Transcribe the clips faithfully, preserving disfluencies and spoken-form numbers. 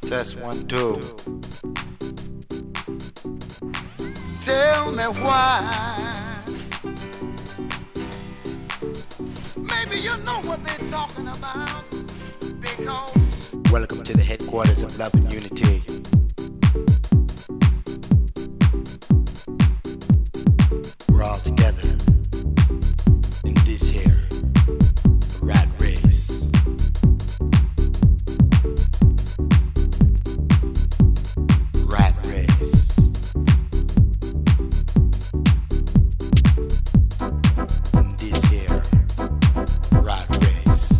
Test one, two. Tell me why. Maybe you know what they're talking about. Because Welcome to the headquarters of Love and Unity. We're all together in this here rat race. Rat race. In this here rat race.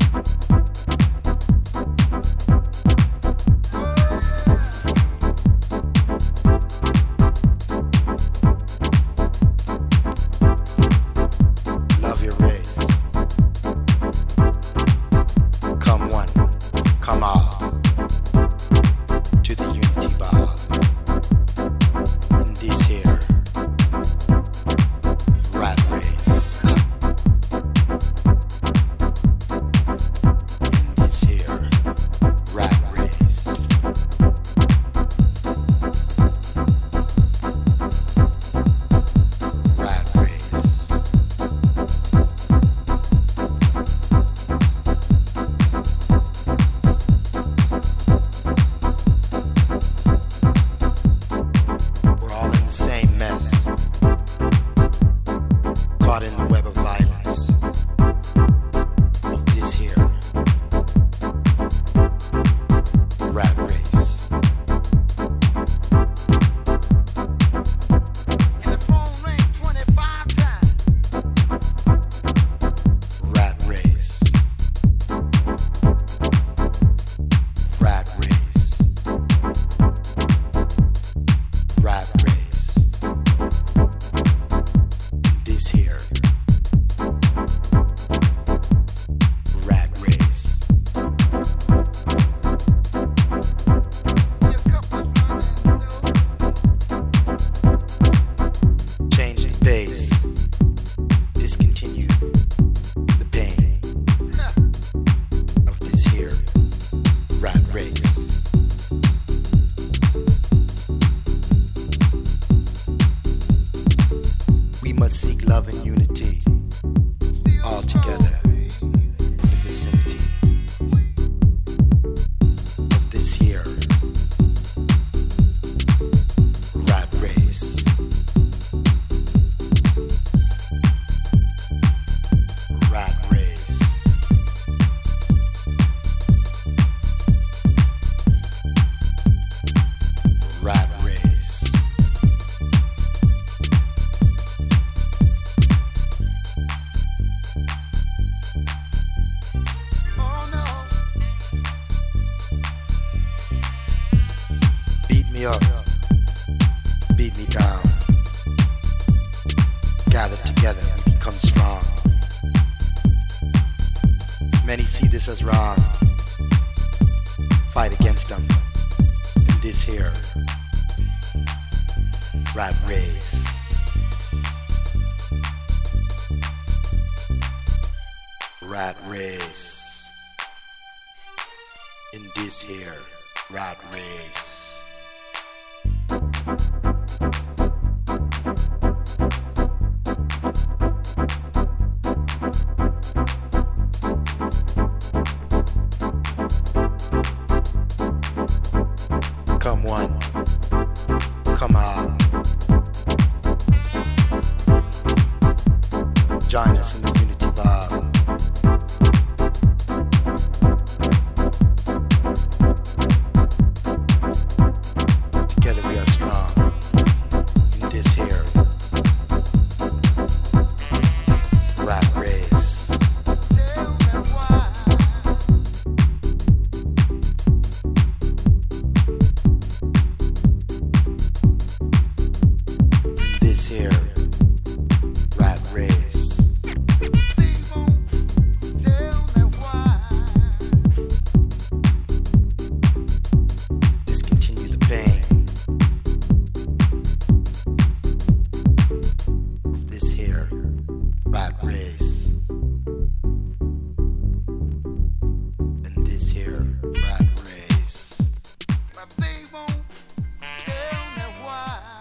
Love your race. Come one, come all to the unity ball. In this here rat race. In this here rat race. Rat race. We're all in the same mess, caught in the web of violence of this here rat race. and the phone rang twenty-five times. Rat race. Rat race. Rat race. This here rat race. Your cup was running low. Change the pace. Discontinue the pain of this here rat race. We must seek love and unity all together in the vicinity of this here rat race. Rat race. Rat race. Oh no. Beat me up, beat me down. Gather together, we become strong. Many see this as wrong. Fight against them in this here rat race. Rat race. In this here rat race. Come one, come all. Join us in the unity ball. Together we are strong. they won't tell me why.